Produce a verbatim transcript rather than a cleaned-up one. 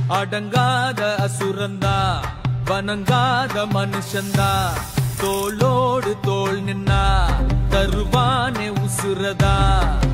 அடங்காத அசுரந்தா வணங்காத மனுஷந்தா தோளோடு தோள் நின்னா தருவானே உசுரதா